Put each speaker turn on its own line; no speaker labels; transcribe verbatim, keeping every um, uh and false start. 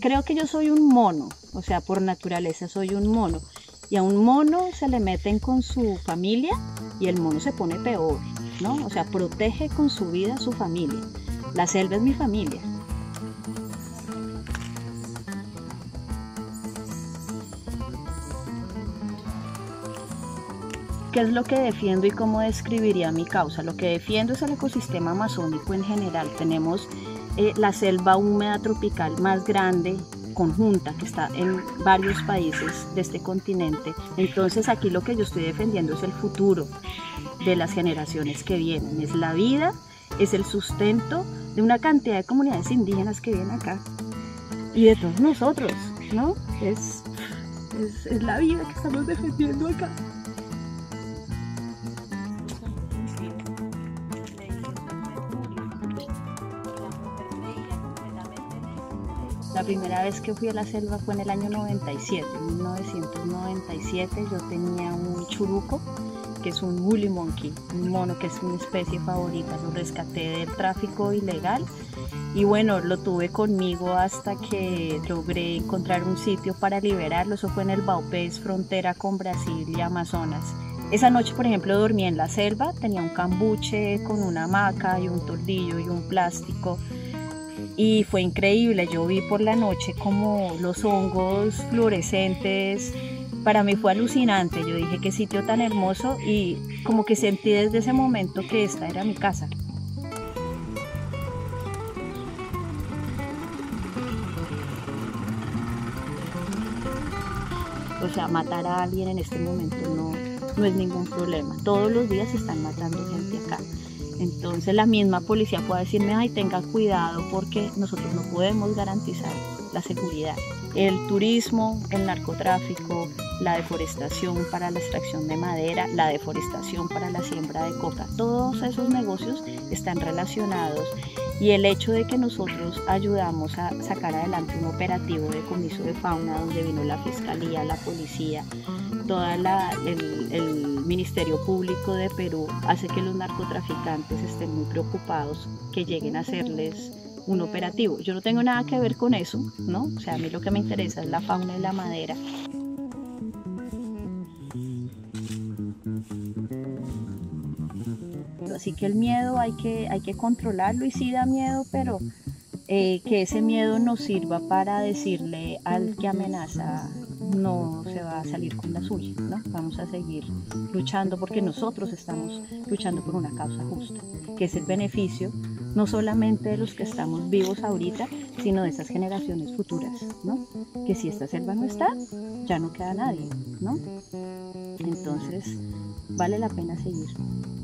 creo que yo soy un mono, o sea, por naturaleza soy un mono. Y a un mono se le meten con su familia y el mono se pone peor, ¿no? O sea, protege con su vida a su familia. La selva es mi familia. ¿Qué es lo que defiendo y cómo describiría mi causa? Lo que defiendo es el ecosistema amazónico en general. Tenemos eh, la selva húmeda tropical más grande conjunta que está en varios países de este continente. Entonces aquí lo que yo estoy defendiendo es el futuro de las generaciones que vienen. Es la vida, es el sustento de una cantidad de comunidades indígenas que viven acá y de todos nosotros, ¿no? Es, es, es la vida que estamos defendiendo acá. La primera vez que fui a la selva fue en el año noventa y siete, en mil novecientos noventa y siete. Yo tenía un churuco, que es un woolly monkey, un mono que es mi especie favorita. Lo rescaté del tráfico ilegal y bueno, lo tuve conmigo hasta que logré encontrar un sitio para liberarlo. Eso fue en el Baupés, frontera con Brasil y Amazonas. Esa noche, por ejemplo, dormí en la selva, tenía un cambuche con una hamaca y un tordillo y un plástico. Y fue increíble, yo vi por la noche como los hongos fluorescentes, para mí fue alucinante, yo dije qué sitio tan hermoso y como que sentí desde ese momento que esta era mi casa. O sea, matar a alguien en este momento no, no es ningún problema, todos los días se están matando gente acá. Entonces la misma policía puede decirme, ay, tenga cuidado porque nosotros no podemos garantizar la seguridad. El turismo, el narcotráfico, la deforestación para la extracción de madera, la deforestación para la siembra de coca, todos esos negocios están relacionados y el hecho de que nosotros ayudamos a sacar adelante un operativo de decomiso de fauna donde vino la fiscalía, la policía, toda la, el, el Ministerio Público de Perú hace que los narcotraficantes estén muy preocupados que lleguen a hacerles un operativo. Yo no tengo nada que ver con eso, ¿no? O sea, a mí lo que me interesa es la fauna y la madera. Así que el miedo hay que, hay que controlarlo y sí da miedo, pero eh, que ese miedo nos sirva para decirle al que amenaza no se va a salir con la suya, ¿no? Vamos a seguir luchando porque nosotros estamos luchando por una causa justa, que es el beneficio no solamente de los que estamos vivos ahorita, sino de esas generaciones futuras, ¿no? Que si esta selva no está, ya no queda nadie, ¿no? Entonces, vale la pena seguir.